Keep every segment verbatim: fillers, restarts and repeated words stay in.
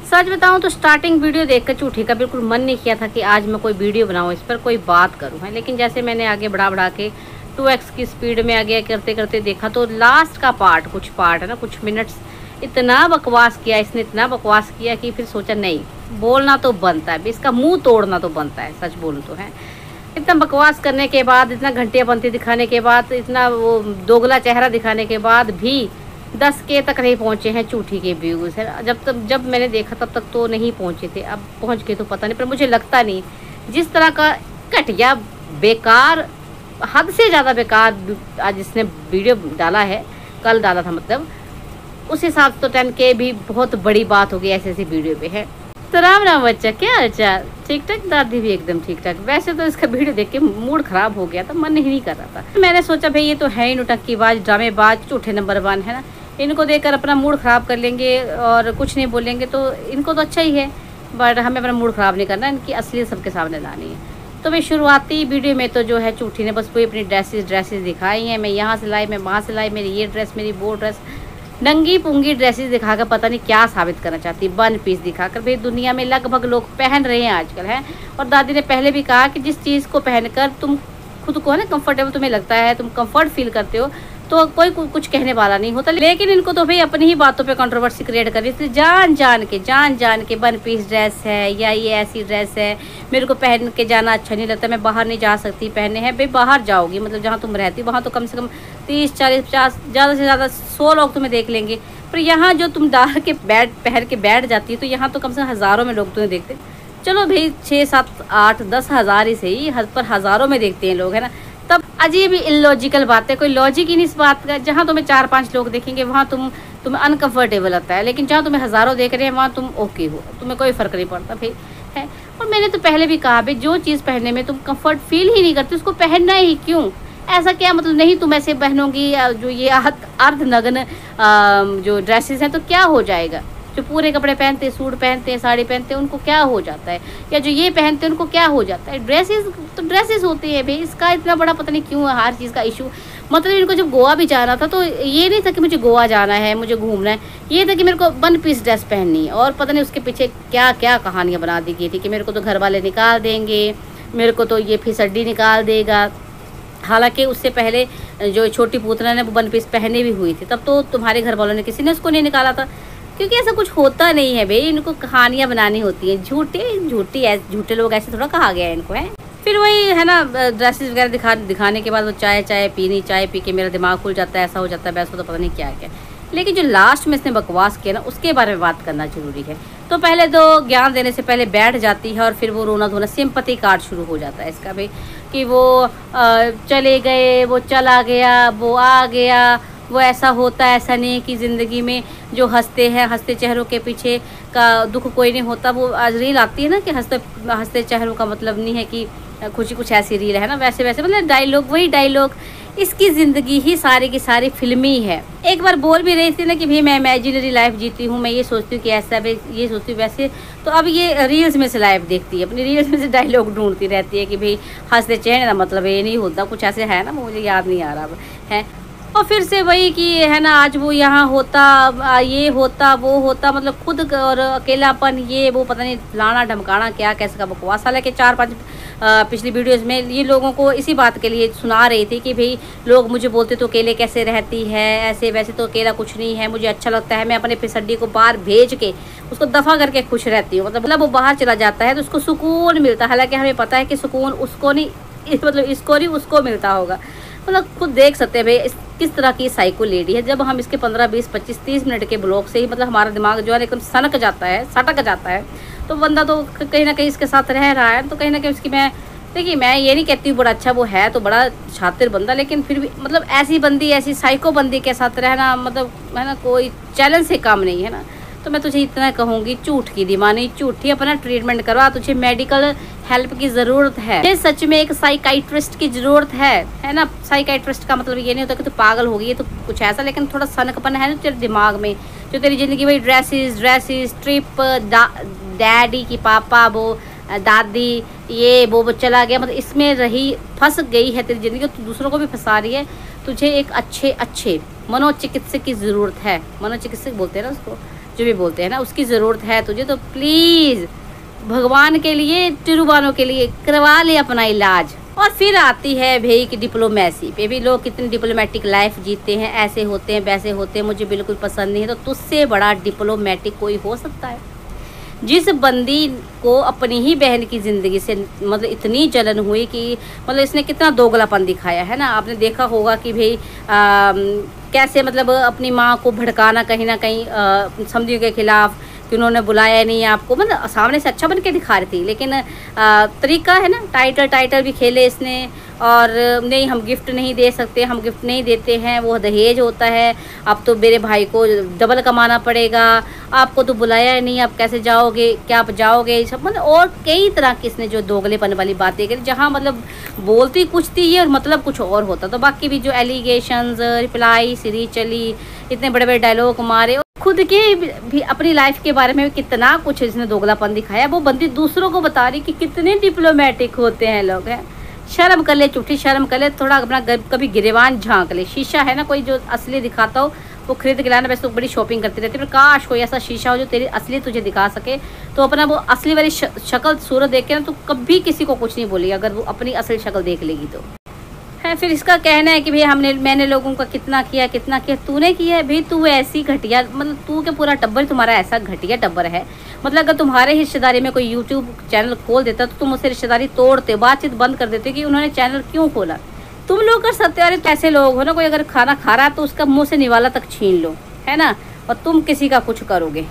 सच बताऊं तो starting video देखकर झूठी का बिल्कुल मन नहीं किया था कि आज मैं कोई वीडियो बनाऊं, इस पर कोई बात करूं है। लेकिन जैसे मैंने आगे बढ़ा बढ़ा के टू एक्स की स्पीड में आगे करते करते देखा तो लास्ट का पार्ट कुछ पार्ट है ना, कुछ मिनट्स इतना बकवास किया इसने, इतना बकवास किया कि फिर सोचा नहीं, बोलना तो बनता है, इसका मुँह तोड़ना तो बनता है। सच बोलूँ तो है, इतना बकवास करने के बाद, इतना घंटिया बनती दिखाने के बाद, इतना वो दोगला चेहरा दिखाने के बाद भी दस के तक नहीं पहुंचे हैं झूठी के व्यूज़ है। जब तक जब मैंने देखा तब तक तो नहीं पहुंचे थे, अब पहुंच गए तो पता नहीं, पर मुझे लगता नहीं जिस तरह का घटिया बेकार, हद से ज़्यादा बेकार आज जिसने वीडियो डाला है, कल डाला था मतलब, उस हिसाब से तो टेन के भी बहुत बड़ी बात हो गई ऐसी ऐसी वीडियो पे है। तो राम राम बच्चा, क्या हाल? ठीक ठाक? दादी भी एकदम ठीक ठाक। वैसे तो इसका वीडियो देख के मूड खराब हो गया था, मन ही नहीं कर रहा था। मैंने सोचा भाई ये तो है ही नुटक्कीबाज, ड्रामेबाज, झूठे नंबर वन है ना, इनको देखकर अपना मूड ख़राब कर लेंगे और कुछ नहीं बोलेंगे तो इनको तो अच्छा ही है, बट हमें अपना मूड ख़राब नहीं करना, इनकी असलियत सबके सामने लानी है। तो मैं शुरुआती वीडियो में तो जो है झूठी ने बस वही अपनी ड्रेसेस ड्रेसेस दिखाई हैं, मैं यहाँ से लाई, मैं वहाँ से लाई, मेरी ये ड्रेस, मेरी वो ड्रेस, नंगी पुंगी ड्रेसेस दिखाकर पता नहीं क्या साबित करना चाहती, वन पीस दिखाकर। भाई दुनिया में लगभग लोग पहन रहे हैं आजकल है, और दादी ने पहले भी कहा कि जिस चीज़ को पहनकर तुम खुद को है ना कंफर्टेबल तुम्हें लगता है, तुम कंफर्ट फील करते हो, तो कोई कुछ कहने वाला नहीं होता। लेकिन इनको तो भाई अपनी ही बातों पे कंट्रोवर्सी क्रिएट कर रही थी, जान जान के जान जान के वन पीस ड्रेस है या ये ऐसी ड्रेस है, मेरे को पहन के जाना अच्छा नहीं लगता, मैं बाहर नहीं जा सकती पहने हैं। भाई बाहर जाओगी मतलब जहाँ तुम रहती वहाँ तो कम से कम तीस चालीस पचास ज़्यादा से ज़्यादा सौ लोग तुम्हें देख लेंगे, पर यहाँ जो तुम डाल के बैठ पहन के बैठ जाती है तो यहाँ तो कम से कम हज़ारों में लोग तुम्हें देखते। चलो भाई छः सात आठ दस हज़ार ही सही, पर हज़ारों में देखते हैं लोग है ना, तब अजीब ही इलॉजिकल बात है, कोई लॉजिक ही नहीं इस बात का। जहाँ तुम्हें चार पांच लोग देखेंगे वहाँ तुम तुम्हें अनकंफर्टेबल लगता है, लेकिन जहाँ तुम्हें हज़ारों देख रहे हैं वहाँ तुम ओके हो, तुम्हें कोई फ़र्क नहीं पड़ता भाई है। और मैंने तो पहले भी कहा भाई जो चीज़ पहनने में तुम कंफर्ट फील ही नहीं करती उसको पहनना ही क्यों? ऐसा क्या मतलब नहीं तुम ऐसे पहनोगी जो ये अर्धनग्न जो ड्रेसेस हैं तो क्या हो जाएगा? जो पूरे कपड़े पहनते हैं, सूट पहनते हैं, साड़ी पहनते हैं, उनको क्या हो जाता है? या जो ये पहनते हैं उनको क्या हो जाता है? ड्रेसेस तो ड्रेसेस होती है भाई, इसका इतना बड़ा पता नहीं क्यों है हर चीज़ का इशू। मतलब इनको जब गोवा भी जाना था तो ये नहीं था कि मुझे गोवा जाना है, मुझे घूमना है, ये था कि मेरे को वन पीस ड्रेस पहननी है। और पता नहीं उसके पीछे क्या क्या कहानियाँ बना दी गई थी कि मेरे को तो घर वाले निकाल देंगे, मेरे को तो ये फिसड्डी निकाल देगा। हालांकि उससे पहले जो छोटी पूतना ने वो वन पीस पहने भी हुई थी, तब तो तुम्हारे घर वालों ने किसी ने उसको नहीं निकाला था, क्योंकि ऐसा कुछ होता नहीं है भाई, इनको कहानियाँ बनानी होती हैं। झूठे झूठी ऐसे झूठे लोग ऐसे थोड़ा कहा गया है इनको है। फिर वही है ना ड्रेसेस वगैरह दिखा दिखाने के बाद वो चाय चाय पीनी, चाय पी के मेरा दिमाग खुल जाता है, ऐसा हो जाता है, वैसा तो पता नहीं क्या क्या। लेकिन जो लास्ट में इसने बकवास किया ना उसके बारे में बात करना जरूरी है। तो पहले तो ज्ञान देने से पहले बैठ जाती है और फिर वो रोना धोना सिंपैथी कार्ड शुरू हो जाता है इसका भाई, कि वो आ, चले गए, वो चला गया, वो आ गया, वो ऐसा होता है, ऐसा नहीं कि ज़िंदगी में जो हंसते हैं, हंसते चेहरों के पीछे का दुख कोई नहीं होता। वो आज रील आती है ना कि हंसते हंसते चेहरों का मतलब नहीं है कि खुशी, कुछ ऐसी रील है ना, वैसे वैसे मतलब डायलॉग वही डायलॉग। इसकी ज़िंदगी ही सारी की सारी फिल्मी है। एक बार बोल भी रही थी ना कि भाई मैं इमेजिनरी लाइफ जीती हूँ, मैं ये सोचती हूँ कि ऐसा भी, ये सोचती हूँ वैसे। तो अब ये रील्स में से लाइफ देखती है, अपनी रील्स में से डायलॉग ढूंढती रहती है कि भाई हंसते चेहरे ना मतलब ये नहीं होता, कुछ ऐसे है ना, मुझे याद नहीं आ रहा है। और फिर से वही कि है ना आज वो यहाँ होता, ये होता, वो होता, मतलब खुद और अकेलापन, ये वो पता नहीं लाना ढमकाना क्या कैसे का बकवास। हालांकि चार पांच पिछली वीडियोस में ये लोगों को इसी बात के लिए सुना रही थी कि भाई लोग मुझे बोलते तो अकेले कैसे रहती है, ऐसे वैसे तो अकेला कुछ नहीं है, मुझे अच्छा लगता है, मैं अपने फिसड्डी को बाहर भेज के उसको दफ़ा करके खुश रहती हूँ। मतलब वो बाहर चला जाता है तो उसको सुकून मिलता है। हालांकि हमें पता है कि सुकून उसको नहीं, मतलब इसको नहीं उसको मिलता होगा। मतलब खुद देख सकते हैं भाई इस किस तरह की साइको लेडी है। जब हम इसके पंद्रह बीस पच्चीस तीस मिनट के ब्लॉग से ही मतलब हमारा दिमाग जो है एकदम सनक जाता है, सटक जाता है, तो बंदा तो कहीं ना कहीं इसके साथ रह रहा है, तो कहीं ना कहीं उसकी, मैं देखिए मैं ये नहीं कहती हूँ बड़ा अच्छा वो है तो बड़ा शातिर बंदा, लेकिन फिर भी मतलब ऐसी बंदी, ऐसी साइको बंदी के साथ रहना मतलब है ना कोई चैलेंज से काम नहीं है ना। तो मैं तुझे इतना कहूँगी, झूठ की दीवानी, झूठी अपना ट्रीटमेंट करवा, तुझे मेडिकल हेल्प की ज़रूरत है। ये सच में एक साइकाइट्रिस्ट की ज़रूरत है है ना। साइकाइट्रिस्ट का मतलब ये नहीं होता कि तू पागल हो गई है तो कुछ ऐसा, लेकिन थोड़ा सनकपन है ना तेरे दिमाग में, जो तेरी ज़िंदगी में ड्रेसेस ड्रेसेस ट्रिप, डैडी की पापा, वो दादी, ये वो वो चला गया, मतलब इसमें रही फंस गई है तेरी ज़िंदगी, तो दूसरों को भी फंसा रही है। तुझे एक अच्छे अच्छे मनोचिकित्सक की ज़रूरत है। मनोचिकित्सक बोलते हैं ना उसको, जो भी बोलते हैं ना, उसकी ज़रूरत है तुझे तो प्लीज़ भगवान के लिए, तिरुबानों के लिए करवा ले अपना इलाज। और फिर आती है भाई कि डिप्लोमेसी पे भी लोग कितनी डिप्लोमेटिक लाइफ जीते हैं, ऐसे होते हैं वैसे होते हैं, मुझे बिल्कुल पसंद नहीं है। तो तुझसे बड़ा डिप्लोमेटिक कोई हो सकता है? जिस बंदी को अपनी ही बहन की ज़िंदगी से मतलब इतनी जलन हुई कि मतलब इसने कितना दोगलापन दिखाया है ना। आपने देखा होगा कि भाई कैसे मतलब अपनी माँ को भड़काना कहीं ना कहीं समझियों के खिलाफ, कि उन्होंने बुलाया नहीं आपको, मतलब सामने से अच्छा बन के दिखा रही थी, लेकिन आ, तरीका है ना, टाइटल टाइटल भी खेले इसने। और नहीं हम गिफ्ट नहीं दे सकते, हम गिफ्ट नहीं देते हैं, वो दहेज होता है, अब तो मेरे भाई को डबल कमाना पड़ेगा, आपको तो बुलाया नहीं, आप कैसे जाओगे, क्या आप जाओगे, सब मतलब और कई तरह की इसने जो दोगलेपन वाली बातें करी, जहाँ मतलब बोलती कुछ थी ये और मतलब कुछ और होता। तो बाकी भी जो एलिगेशंस, रिप्लाई सीरीज चली, इतने बड़े बड़े डायलॉग मारे, खुद के भी अपनी लाइफ के बारे में कितना कुछ इसने दोगलापन दिखाया। वो बंदी दूसरों को बता रही कि कितने डिप्लोमेटिक होते हैं लोग हैं। शर्म कर ले, झूठी शर्म कर ले, थोड़ा अपना कभी गिरेवान झांक ले। शीशा है ना, कोई जो असली दिखाता हो वो खरीद के लाना। वैसे तो बड़ी शॉपिंग करती रहती है, पर काश कोई ऐसा शीशा हो जो तेरी असली तुझे दिखा सके, तो अपना वो असली वाली शक्ल सूरत देख के ना तो कभी किसी को कुछ नहीं बोलेगी, अगर वो अपनी असली शक्ल देख लेगी तो है। फिर इसका कहना है कि भाई हमने मैंने लोगों का कितना किया कितना किया, तूने किया है भाई, तू ऐसी घटिया, मतलब तू के पूरा टब्बर तुम्हारा ऐसा घटिया टब्बर है। मतलब अगर तुम्हारे रिश्तेदारी में कोई यूट्यूब चैनल खोल देता तो तुम उससे रिश्तेदारी तोड़ते, बातचीत बंद कर देते कि उन्होंने चैनल क्यों खोला। तुम लोग कर सकते हो, अरे तो ऐसे लोग हो ना, कोई अगर खाना खा रहा है तो उसका मुँह से निवाला तक छीन लो, है ना, और तुम किसी का कुछ करोगे।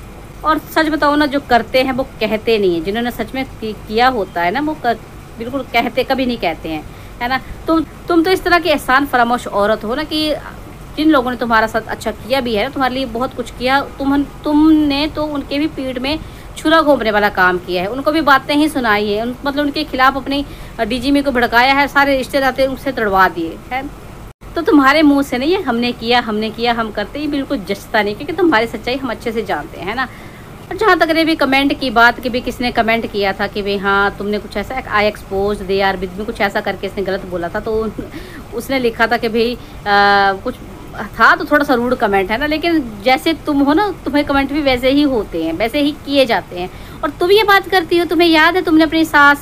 और सच बताओ ना, जो करते हैं वो कहते नहीं है, जिन्होंने सच में किया होता है ना वो कर, बिल्कुल कहते कभी नहीं कहते हैं, है ना। तुम तुम तो इस तरह की एहसान फरामोश औरत हो ना कि जिन लोगों ने तुम्हारा साथ अच्छा किया भी है ना, तुम्हारे लिए बहुत कुछ किया, तुम तुमने तो उनके भी पीठ में छुरा घोंपने वाला काम किया है, उनको भी बातें ही सुनाई है, उन, मतलब उनके खिलाफ अपनी डीजीमी को भड़काया है, सारे रिश्ते नाते उनसे तड़वा दिए है। तो तुम्हारे मुंह से नहीं है हमने किया हमने किया हम करते, ही बिल्कुल जचता नहीं, क्योंकि तुम्हारी सच्चाई हम अच्छे से जानते हैं ना। और जहाँ तक रही भी कमेंट की बात कि भी किसने कमेंट किया था कि भाई हाँ तुमने कुछ ऐसा I expose they are with में कुछ ऐसा करके इसने गलत बोला था, तो उसने लिखा था कि भाई कुछ था तो थोड़ा सा रूड कमेंट है ना, लेकिन जैसे तुम हो ना, तुम्हें कमेंट भी वैसे ही होते हैं, वैसे ही किए जाते हैं। और तुम ये बात करती हो, तुम्हें याद है तुमने अपनी सास,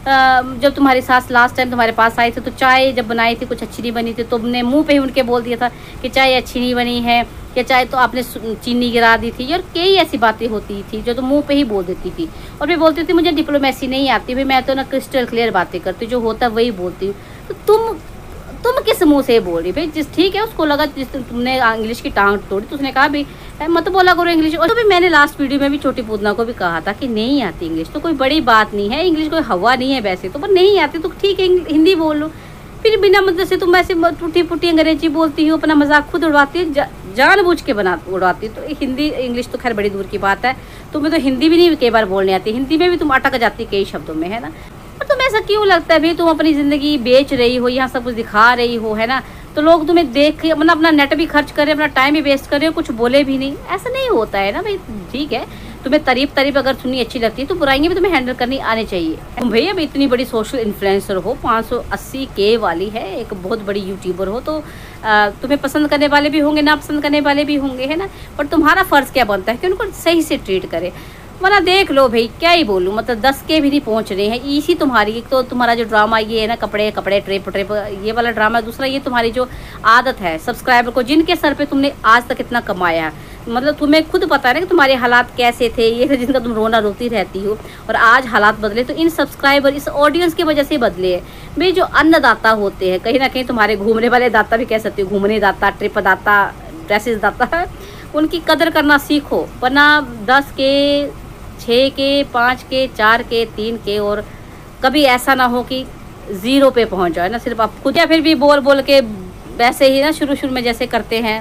जब तुम्हारी सास लास्ट टाइम तुम्हारे पास आई थी तो चाय जब बनाई थी कुछ अच्छी नहीं बनी थी, तुमने मुंह पे ही उनके बोल दिया था कि चाय अच्छी नहीं बनी है, या चाय तो आपने चीनी गिरा दी थी, और कई ऐसी बातें होती थी जो तुम मुंह पे ही बोल देती थी। और फिर बोलती थी मुझे डिप्लोमेसी नहीं आती, भाई मैं तो ना क्रिस्टल क्लियर बातें करती, जो होता है वही बोलती हूँ। तो तुम तुम किस मुंह से बोल रही भाई? जिस ठीक है उसको लगा जिस तुमने इंग्लिश की टांग तोड़ी तो उसने कहा भाई मत बोला करो इंग्लिश। और तो भी मैंने लास्ट वीडियो में भी छोटी पूतना को भी कहा था कि नहीं आती इंग्लिश तो कोई बड़ी बात नहीं है, इंग्लिश कोई हवा नहीं है वैसे तो, पर नहीं आती तो ठीक है हिंदी बोल लो। फिर बिना मतलब से तुम ऐसे टूटी फूटी अंग्रेजी बोलती हो, अपना मजाक खुद उड़वाती है, जा, जानबूझ के बना उड़वाती है। तो हिंदी इंग्लिश तो खैर बड़ी दूर की बात है, तुम्हें तो हिंदी भी नहीं कई बार बोलने आती, हिंदी में भी तुम अटक जाती कई शब्दों में, है ना। और तुम्हें ऐसा क्यों लगता है भाई तुम अपनी ज़िंदगी बेच रही हो, यहाँ सब कुछ दिखा रही हो, है ना, तो लोग तुम्हें देख मतलब अपना नेट भी खर्च करे, अपना टाइम भी वेस्ट करे, कुछ बोले भी नहीं, ऐसा नहीं होता है ना भाई। ठीक है तुम्हें तारीफ तारीफ अगर सुननी अच्छी लगती है तो बुराइयां भी तुम्हें हैंडल करनी आनी चाहिए। तुम भैया अभी इतनी बड़ी सोशल इन्फ्लुएंसर हो, पाँच सौ अस्सी के वाली है, एक बहुत बड़ी यूट्यूबर हो, तो आ, तुम्हें पसंद करने वाले भी होंगे, ना पसंद करने वाले भी होंगे, है ना। पर तुम्हारा फ़र्ज़ क्या बनता है कि उनको सही से ट्रीट करे, वरना देख लो भाई क्या ही बोलूँ, मतलब दस के भी नहीं पहुँच रहे हैं। इसी तुम्हारी एक तो तुम्हारा जो ड्रामा ये है ना, कपड़े कपड़े ट्रिप ट्रिप ये वाला ड्रामा, दूसरा ये तुम्हारी जो आदत है सब्सक्राइबर को जिनके सर पे तुमने आज तक इतना कमाया, मतलब तुम्हें खुद पता है ना कि तुम्हारे हालात कैसे थे, ये थे जिनका तुम रोना रोती रहती हो, और आज हालात बदले तो इन सब्सक्राइबर इस ऑडियंस की वजह से बदले हैं भाई। जो अन्नदाता होते हैं कहीं ना कहीं तुम्हारे घूमने वाले दाता भी कह सकते हो, घूमने दाता, ट्रिप दाता, ड्रेसेस दाता, उनकी कदर करना सीखो, वरना दस के छः के पाँच के चार के तीन के और कभी ऐसा ना हो कि ज़ीरो पे पहुंच जाए ना, सिर्फ आप खुद, या फिर भी बोल बोल के वैसे ही ना शुरू शुरू में जैसे करते हैं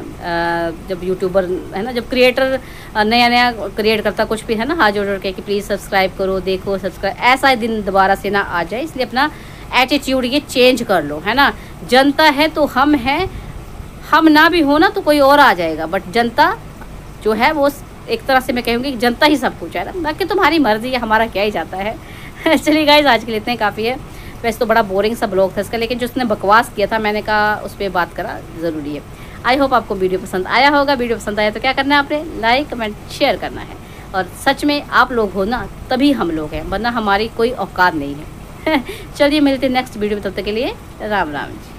जब यूट्यूबर है ना, जब क्रिएटर नया नया क्रिएट करता कुछ भी है ना, हाथ जोड़ जोड़ के कि प्लीज़ सब्सक्राइब करो, देखो सब्सक्राइब, ऐसा दिन दोबारा से ना आ जाए, इसलिए अपना एटीट्यूड ये चेंज कर लो, है ना। जनता है तो हम हैं, हम ना भी हो ना तो कोई और आ जाएगा, बट जनता जो है वो एक तरह से मैं कहूँगी कि जनता ही सब कुछ है ना, बाकी तुम्हारी मर्जी है, हमारा क्या ही जाता है। चलिए गाइस आज के लिए इतने काफ़ी है। वैसे तो बड़ा बोरिंग सा ब्लॉग था इसका, लेकिन जो उसने बकवास किया था मैंने कहा उस पर बात करा ज़रूरी है। आई होप आपको वीडियो पसंद आया होगा। वीडियो पसंद आया तो क्या करना है आपने, लाइक कमेंट शेयर करना है। और सच में आप लोग हो ना तभी हम लोग हैं, वरना हमारी कोई औकात नहीं है। चलिए मिलते हैं नेक्स्ट वीडियो में, तब तक के लिए राम राम जी।